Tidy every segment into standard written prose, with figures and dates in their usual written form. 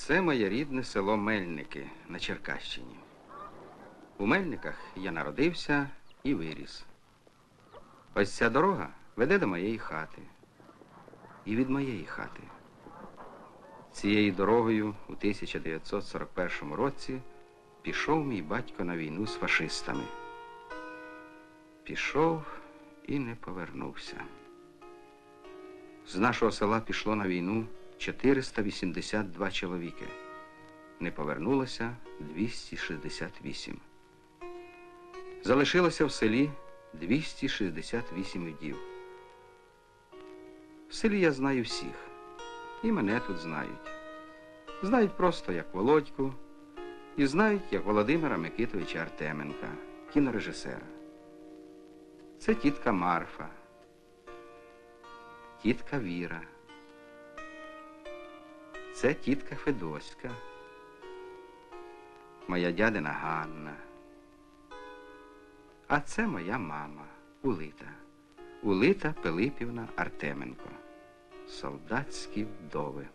Це моє рідне село Мельники на Черкащині. У Мельниках я народився і виріс. Ось ця дорога веде до моєї хати. І від моєї хати. Цією дорогою у 1941 році пішов мій батько на війну з фашистами. Пішов і не повернувся. З нашого села пішло на війну 482 чоловіки. Не повернулося 268. Залишилося в селі 268 вдів. В селі я знаю всіх. І мене тут знають. Знають просто як Володьку. І знають як Володимира Микитовича Артеменка, кінорежисера. Це тітка Марфа. Тітка Віра. Це тітка Федоська. Моя дядина Ганна. А це моя мама Улита. Улита Пилипівна Артеменко. Солдатські вдови.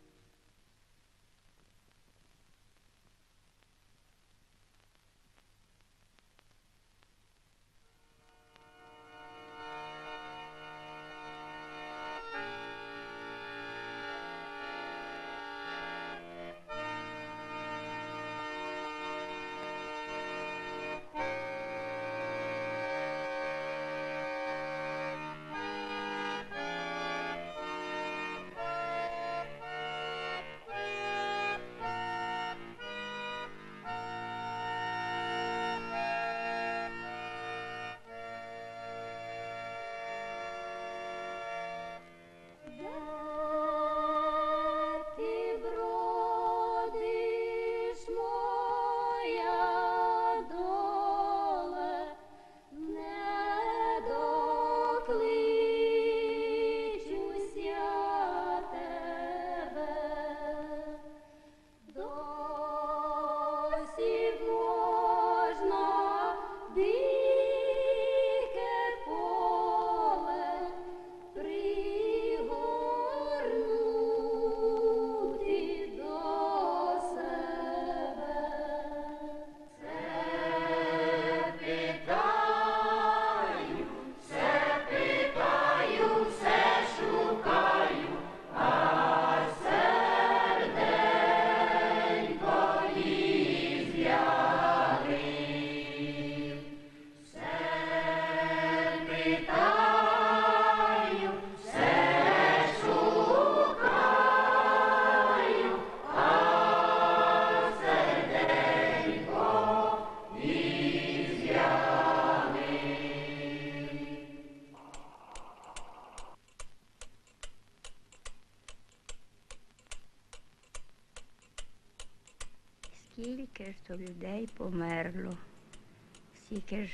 Скільки ж то людей померло, стільки ж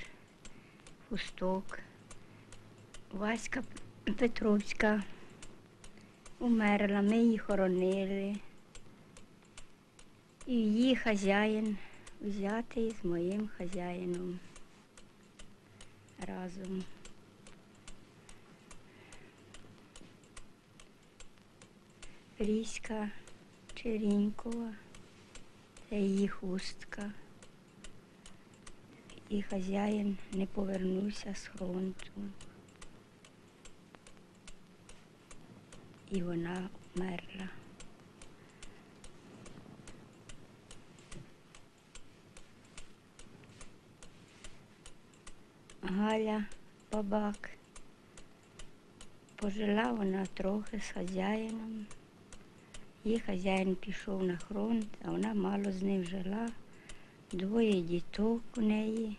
хусток. Васька Петровська умерла, ми її хоронили. І її хазяїн взятий з моїм хазяїном разом. Ріська Черінькова. Це її хустка. І хазяїн не повернувся з фронту. І вона вмерла. Галя Бабак. Пожила вона трохи з хазяїном. Її хазяїн пішов на фронт, а вона мало з ним жила. 2 діток у неї.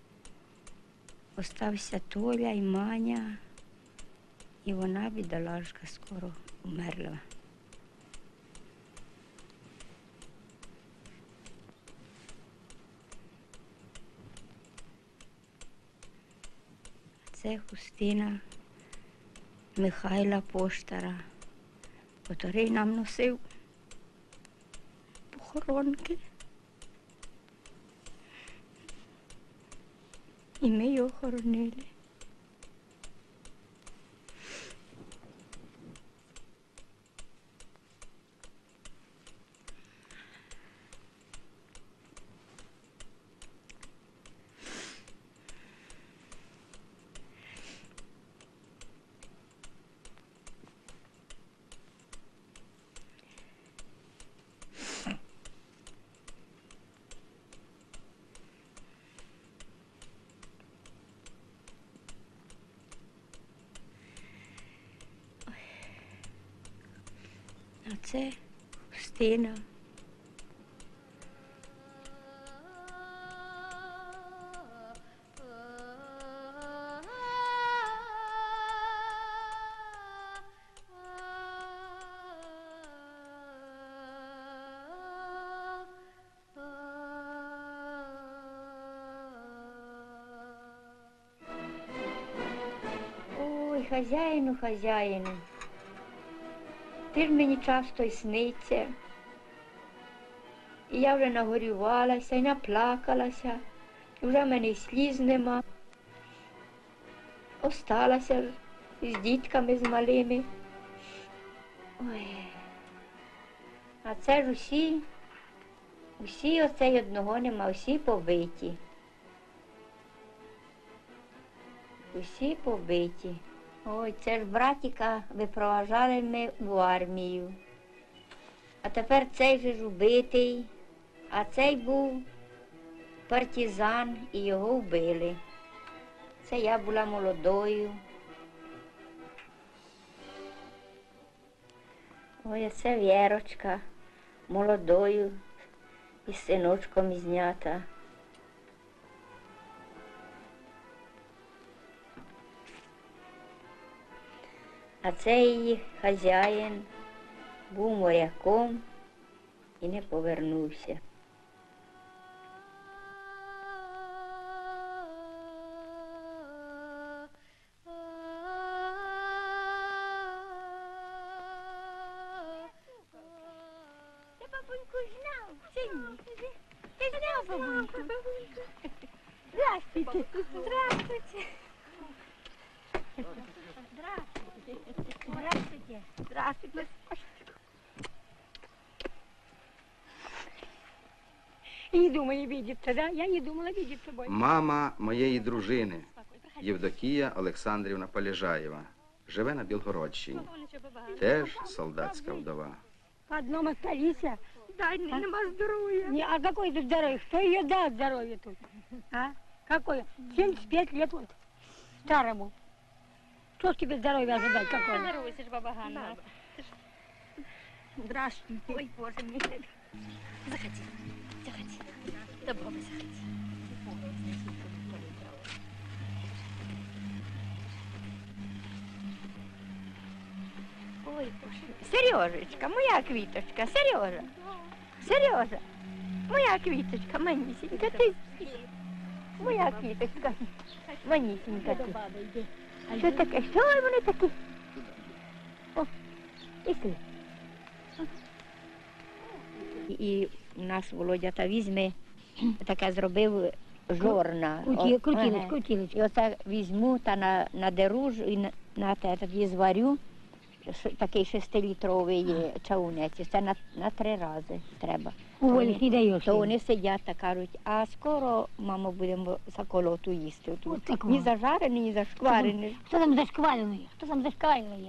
Остався Толя і Маня. І вона, бідолашка, скоро умерла. Це хустина Михайла Поштара, котрий нам носив похоронки. І ми його хоронили. це Устина. Ой, хазяїну, хазяїну, ти ж мені часто й сниться. І я вже нагорювалася і наплакалася, і вже в мене й сліз нема. Осталася ж з дітками з малими. Ой. А це ж усі оцей одного нема, всі побиті. Усі побиті. Ой, це ж братіка випроважали ми в армію. А тепер цей же ж убитий, а цей був партизан і його вбили. Це я була молодою. Ой, а це Вірочка молодою із синочком знята. А цей її хазяїн був моряком і не повернувся. Ти бабуньку знав чи ні? Ти знав бабуньку? Здравствуйте. Здравствуйте. Здравствуйте. Здравствуйте. И не думали видеться, да? Я не думала видеться больше. Мама моєї дружини Євдокія Олександрівна Полежаєва. Живе на Білгородщині. Теж солдатська вдова. По одному остались. Дай, нема здоров'я. Не, а какое тут здоровье? Кто ее даст здоровье тут? А? Какое? 75 лет вот старому. Что ж тебе здоровья ожидать какое? Здоровайся ж, баба Ганна. Здравствуйте. Ой, Боже мій. Заходи, заходи. Добро, заходи. Ой, Боже. Сережечка, моя квіточка, Сережа. Сережа, моя квіточка, манісінька, ти. Моя квіточка, манісінька ти. Що таке? Що вони такі? О, пішли. І у нас Володя та візьме, таке зробив жорна. Крутилось, Ага. крутилось. І оце візьму та надеру ж і на те тоді зварю. Такий 6-літровий чавунець. Це на 3 рази треба. Уволить не даешь. То им. вони сидять та кажуть, а скоро, мамо, будемо заколоту їсти. От Тут такого. ні зажарений, ні зашкварений. Кто там зашкваленные? Кто там зашкваленные?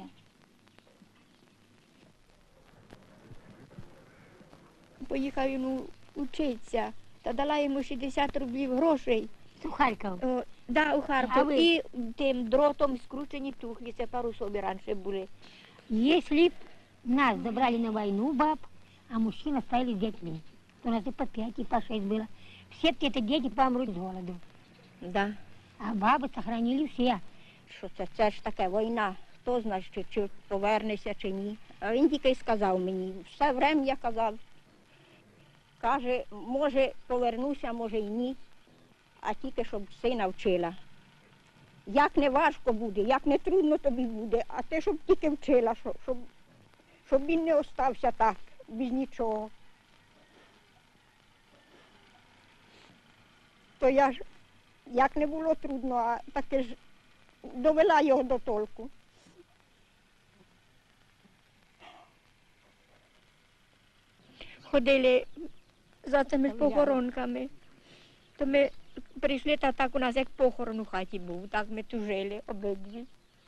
Поїхав йому учитися, та дала йому 60 рублів грошей. У Харьков. Да, у А Харків. ви? І тим дротом скручені тухлі, це пару собі раніше були. Если б нас забрали на войну, баб, а мужчин оставили с детьми, то нас и по 5, и по 6 было. Все это дети помрут с голоду. Да. А бабы сохранили все. Що це ж таке війна. Хто знає, чи повернеться, чи ні. А він тільки й сказав мені, все врем'я казав. Каже, може повернуся, може і ні, а тільки щоб сина вчила. Як не важко буде, як не трудно тобі буде, а ти щоб тільки вчила, щоб він не остався так, без нічого. То я ж, як не було трудно, а таки ж довела його до толку. Ходили за цими похоронками. То ми прийшли, та так у нас як похорон у хаті був, так ми тут жили обидві.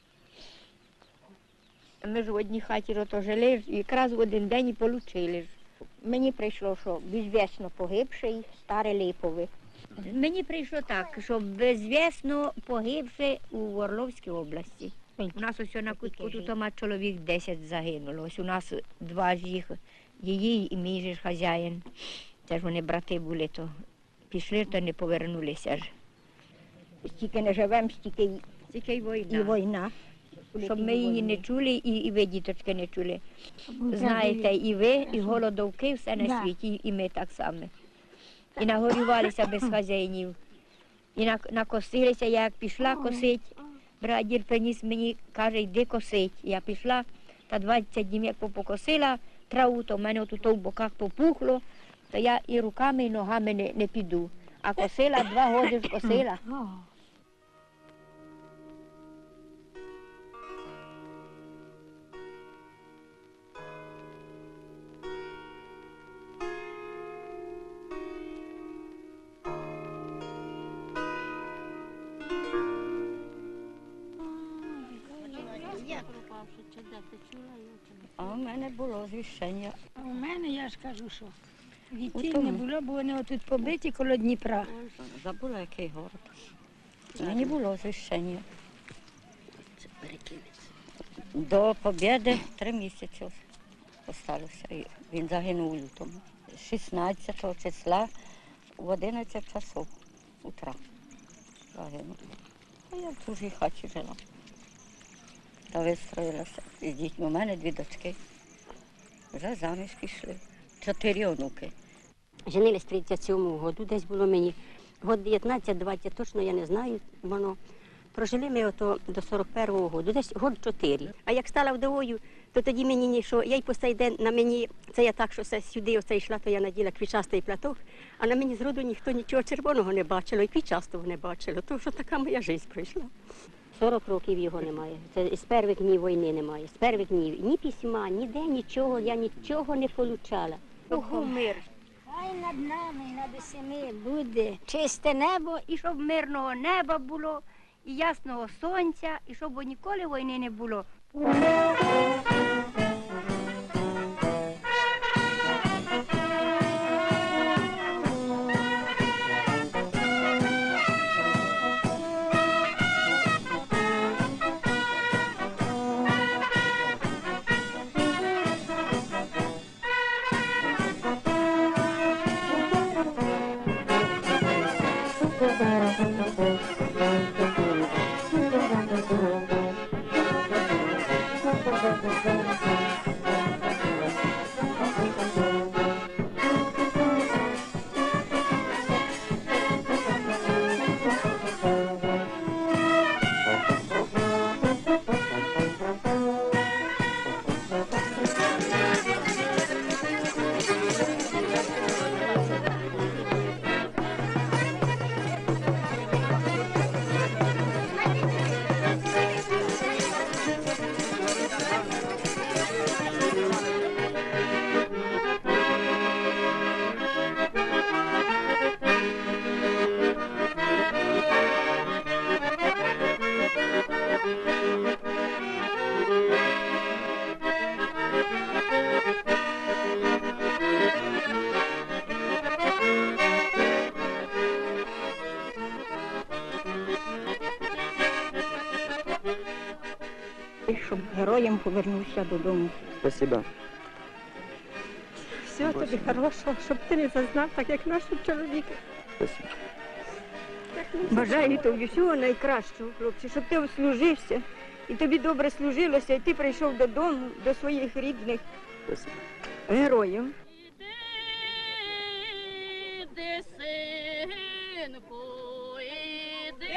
Ми ж в одній хаті то жили, і якраз в один день і получили. Мені прийшло, що безвісно погибший старе Липове. Мені прийшло так, що безвісно погибши у Орловській області. Скільки? У нас ось на кутку Скільки тут жив? ма чоловік 10 загинуло. Ось у нас два ж їх, її і мій же ж хазяїн. Це ж вони брати були, то пішли, то не повернулися ж. Стільки не живемо, стільки Тільки й і війна. війна. Щоб ми її не чули, і ви, діточки, не чули. Знаєте, і ви, і голодовки, все на Да. світі, і ми так само. І нагорювалися без хазяїнів. І накосилися, я як пішла косить, брадір приніс мені, каже, йди косить. Я пішла, та 20 днів як покосила траву, то в мене тут в боках попухло, то я і руками, і ногами не піду. А косила 2 роки ж косила. О, А у мене було звіщення. А у мене, я ж кажу, що У дітей тому. не було, бо вони отут побиті коло Дніпра. Забула, який город. Мені було звіщення. До Побєди 3 місяці осталося. І він загинув у лютому. 16 числа в 11 часов утра загинув. А я в чужій хаті жила. Та вистроїлася з дітьми. У мене 2 дочки. Вже заміж пішли. 4 онуки. Женились в 37-му году, десь було мені год 19-20, точно я не знаю, воно. Прожили ми ото до 41-го году, десь год 4. А як стала вдовою, то тоді мені нічого, я й по цей день на мені, це я так, що все сюди оце йшла, то я наділа квітчастий платок, а на мені зроду ніхто нічого червоного не бачило, і квітчастого не бачило, тому що така моя життя пройшла. 40 років його немає, це з перших днів війни немає, з перших днів ні письма, ніде нічого, я нічого не получала. Був мир. Хай над нами, над усіми буде чисте небо, І щоб мирного неба було, і ясного сонця, і щоб ніколи війни не було. Щоб героєм повернувся додому. Спасибо. Всього тобі хорошого, щоб ти не зазнав, так як наші чоловіки. Спасибо. Бажаю тобі всього найкращого, хлопці, щоб ти ослужився, і тобі добре служилося, і ти прийшов додому, до своїх рідних Спасибо. героїв. Іди, синку, іди,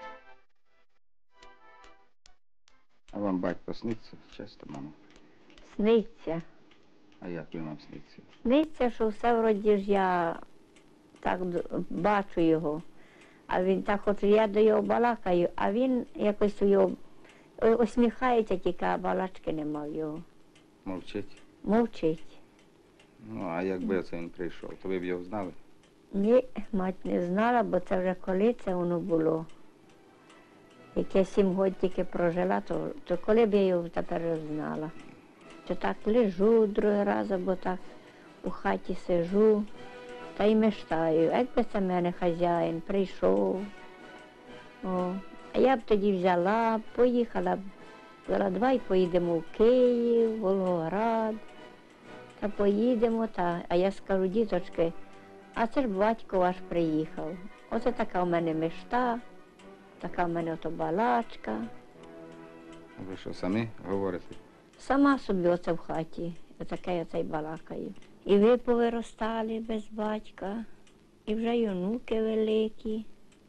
А вам батько сниться часто, мамо? Сниться. А як він вам сниться? Сниться, що все вроді ж я так бачу його. А він так от я до його балакаю, а він якось у його усміхається, тільки а балачки нема в його. Мовчить? Мовчить. Ну, а якби це він прийшов, то ви б його знали? Ні, мать не знала, бо це вже коли це воно було. Як я 7 років тільки прожила, то коли б я його тепер знала. То так лежу другий раз, або так у хаті сижу, та й мечтаю, якби це мене хазяїн прийшов. О, а я б тоді взяла, поїхала б, сказала, давай поїдемо в Київ, Волгоград, та поїдемо, а я скажу, діточки, а це ж батько ваш приїхав. Оце така в мене мечта, така в мене ото балачка. А ви що, самі говорите? Сама собі оце в хаті, отаке оце й балакаю. І ви повиростали без батька, і вже й онуки великі.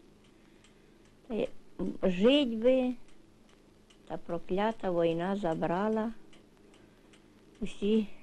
Жить би, та проклята війна забрала усі